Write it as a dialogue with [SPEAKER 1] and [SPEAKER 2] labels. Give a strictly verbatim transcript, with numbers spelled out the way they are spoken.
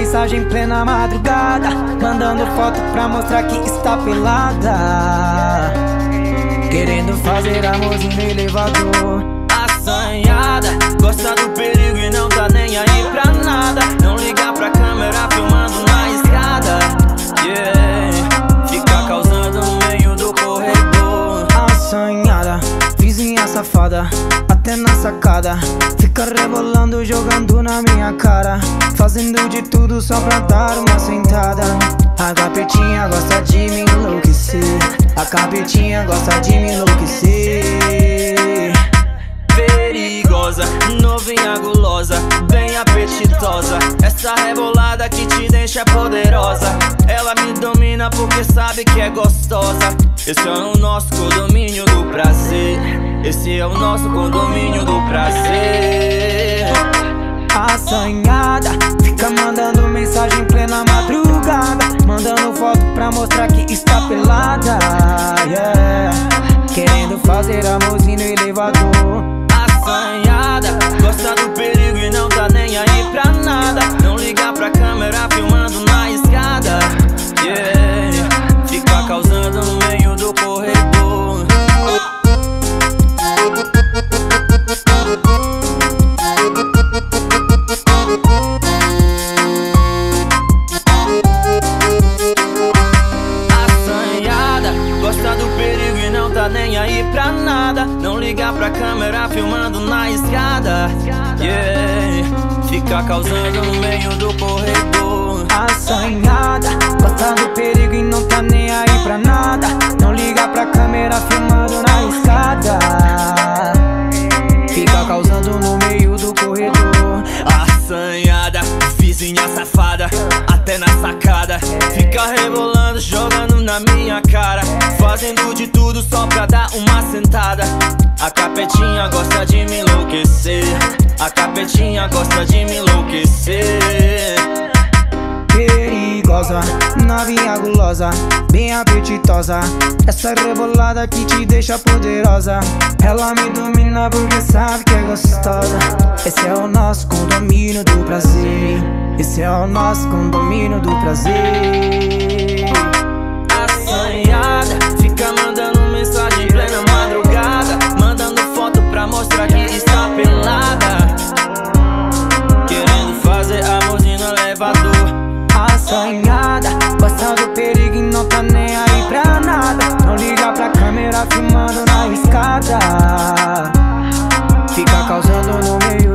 [SPEAKER 1] mensagem em plena madrugada, mandando foto pra mostrar que está pelada, querendo fazer amorzinho no elevador.
[SPEAKER 2] Assanhada, gosta do perigo e não tá nem aí pra nada. Não liga pra câmera filmando na escada, yeah. Fica causando no meio do corredor.
[SPEAKER 1] Assanhada, vizinha safada, até na sacada fica rebolando, jogando na minha cara, fazendo de tudo só pra dar uma sentada. A capetinha gosta de me enlouquecer, a capetinha gosta de me enlouquecer.
[SPEAKER 2] Perigosa, novinha gulosa, bem apetitosa, essa rebolada que te deixa poderosa. Ela me domina porque sabe que é gostosa. Esse é o nosso condomínio do prazer, esse é o nosso condomínio do prazer.
[SPEAKER 1] Assanhada, fica mandando mensagem em plena madrugada, mandando foto pra mostrar que está pelada, yeah. Querendo fazer amorzinho no elevador.
[SPEAKER 2] Assanhada, gosta do perigo e não tá nem aí pra nada. Não liga pra câmera filmando na escada, yeah. Fica causando no meio do corredor. Assanhada, gosta do perigo e não tá nem aí pra nada. Não liga pra câmera filmando na escada, yeah. Fica causando no meio do corredor.
[SPEAKER 1] Assanhada, gosta do perigo e não tá nem aí pra nada. Não liga pra câmera filmando na escada, fica causando no meio do corredor.
[SPEAKER 2] Assanhada, vizinha safada, até na sacada fica rebolando, jogando na minha cara, fazendo de tudo só pra dar uma sentada. A capetinha gosta de me enlouquecer, a capetinha gosta de me enlouquecer.
[SPEAKER 1] Perigosa, novinha gulosa, bem apetitosa, essa rebolada que te deixa poderosa. Ela me domina porque sabe que é gostosa. Esse é o nosso condomínio do prazer, esse é o nosso condomínio do prazer.
[SPEAKER 2] Assanhada, fica mandando mensagem em plena madrugada, mandando foto pra mostrar que está pelada, querendo fazer amorzinho no elevador.
[SPEAKER 1] Assanhada, gosta do perigo e não tá nem aí pra nada. Não liga pra câmera filmando na escada, fica causando no meio